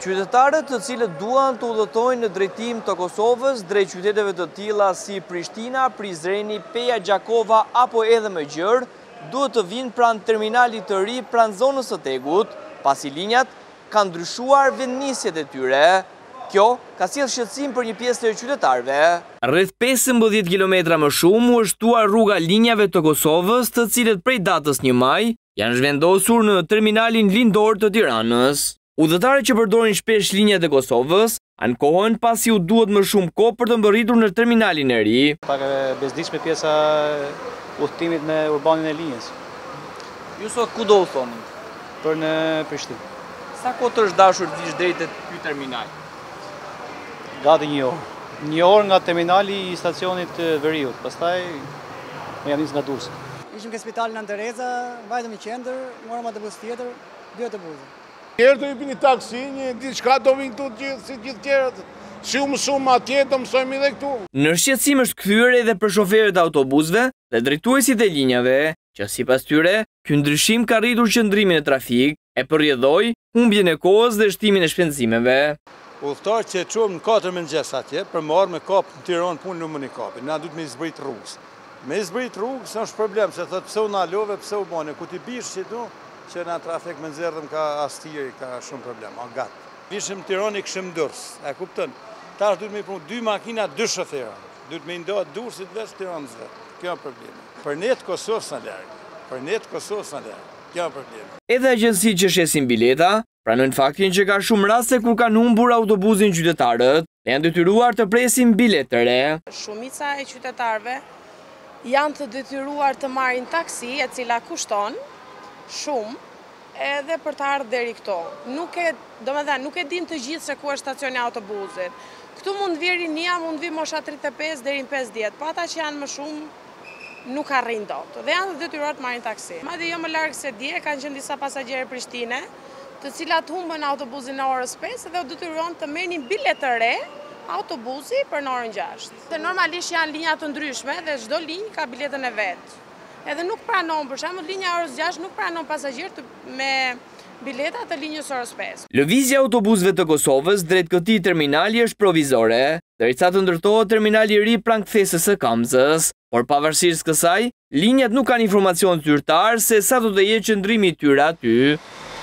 Qytetarët të cilët duan të udhëtojnë në drejtim të Kosovës drejt qyteteve të tilla si Prishtina, Prizreni, Peja Gjakova apo edhe Mëgjër, duhet të vinë pranë terminalit të ri pranë zonës së Tegut, pasi linjat kanë ndryshuar vendnisjet e tyre. Kjo ka sjellë shqetësim për një pjesë të qytetarëve. Rreth 15 kilometra më shumë u shtuar rruga linjave të Kosovës, të cilët prej datës 1 maj janë zhvendosur në terminalin lindor të Tiranës. Udhëtarët që përdorin shpesh linjat e Kosovës ankohen pasi u duhet më shumë kohë për të mbërritur në terminalin e ri. Pak e bezdishme pjesa udhëtimit me urbanin e linjës. Ju sot ku do u thoni? Për në Prishtinë. Sa kohë të është dashur të vish drejt ky terminal? Gati 1 orë. 1 orë nga terminali i stacionit Veriut. Pastaj më jam nis nga Durrësi. Ishim ke spitalin Antereza, vajtëm në qendër, morëm autobus tjetër, 2 autobuse. Njerë të jepin një taksi, një diçka do vinë këtu gjithë, si gjithë tjerët. Shumë atje të mësojmë edhe këtu. Në shqetësim është kthyer edhe për shoferët e autobusëve dhe drejtuesit e linjave, që sipas tyre, ky ndryshim ka rritur qëndrimin e trafik, e përrjedhoi humbjen e kohës dhe shtimin e shpenzimeve. Udhëtarët që çuam në 4 mëngjes atje për marrë me kap në Tiranë punë në Munikapin. Na duhet me zbrit rrugës. Me zbrit rrugës është problem, se thotë pse u na love, pse u bane, ku ti bish që tu? Që në trafik me nxerdhëm ka astiri, ka shumë problem, a gatë. Vishëm Tiranë, këshëm Durrës, e kuptën. Tash duhet me i punë 2 makina, 2 shofera. Duhet me i ndohet Durrësit veç Tiranës vetë. Kjo është problemi. Për ne të Kosovës në lërgë. Për ne të Kosovës në lërgë. Kjo është problemi. Edhe agjensitë që shesin bileta pranojnë faktin që ka shumë raste kur kanë humbur autobusin qytetarët dhe janë detyruar të presin biletë të re. Shumica e qytetarëve janë të detyruar të marrin taksi, e cila kushton shumë edhe për të ardhur deri këto. Nuk e din të gjithë se ku është stacioni i autobusit. Këtu mund vi rinia, mund vi mosha 35 deri në 50, pa ata që janë më shumë nuk arrin dot. Dhe janë të detyruar të marrin taksi. Madje jo më larg se dje kanë qenë disa pasagerë Prishtine, të cilat humbën autobusin në orës 5 dhe u detyruan të merrnin biletë të re autobusi për në orën 6. Se normalisht janë linja të ndryshme dhe çdo linjë ka biletën e vet. Edhe nuk pranon, për shembull linja orës 6 nuk pranon pasagerë me bileta të linjës orës 5. Lëvizja e autobusëve të Kosovës drejt këtij terminali është provizore, derisa të ndërtohet terminali i ri pranë kthesës së Kamzës, por pavarësisht kësaj, linjat nuk kanë informacion zyrtar se sa do të jetë qëndrimi i tyre aty.